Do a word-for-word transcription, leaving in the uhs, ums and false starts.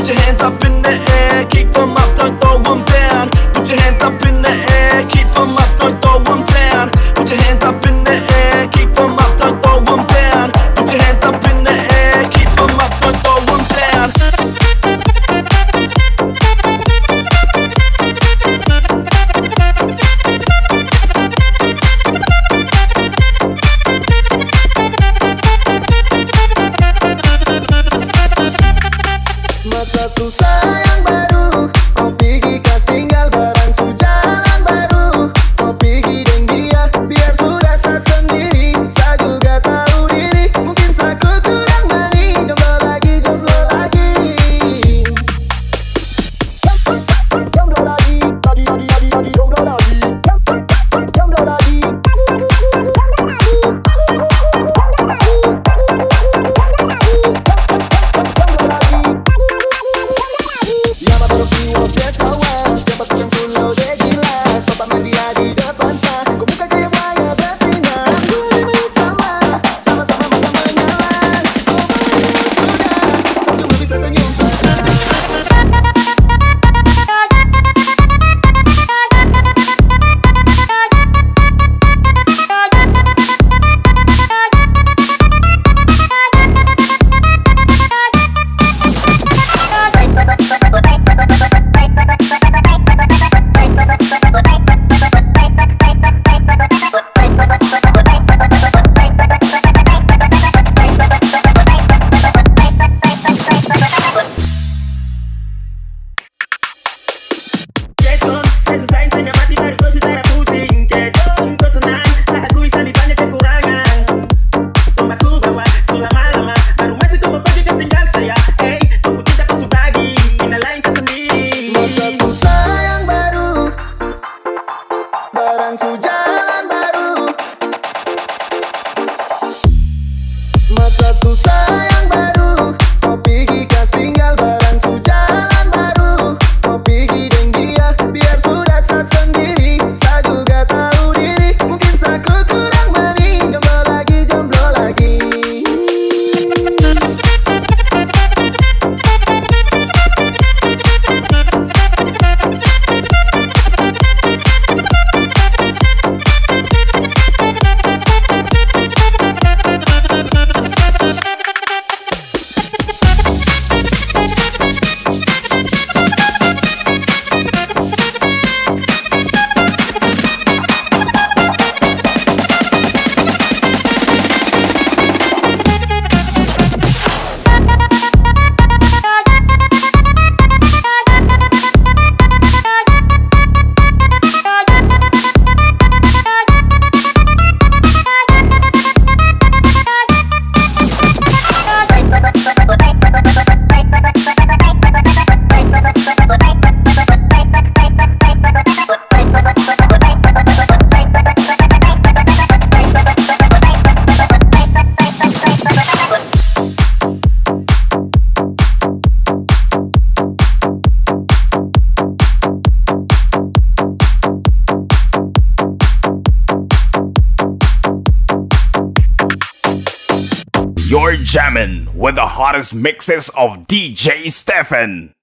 your hands up in the air, keep them up, don't throw them down. Put your hands up in the air, keep them up, don't throw them down. Put your hands up in the air, keep them up, don't throw them down. Put your hands up in the air, keep them up, don't throw them down. Masa susah yang baru, kopi gikas tinggal barang sujalan baru. Kopi gideng dia, biar sudah sat sendiri. Saya juga tahu diri, mungkin saku kurang mani. Jomblo lagi, jomblo lagi. Jomblo lagi, lagi, lagi, lagi, lagi, jomblo lagi. Jomblo lagi. Sujalan baru, masa susah yang baru, kopi gikas tinggal barang sujalan baru. Kopi gideng dia, biar sudah sat sendiri. Saya juga tahu diri, mungkin saku kurang mani. Jomblo lagi, jomblo lagi. You're jamming with the hottest mixes of D J Stefan.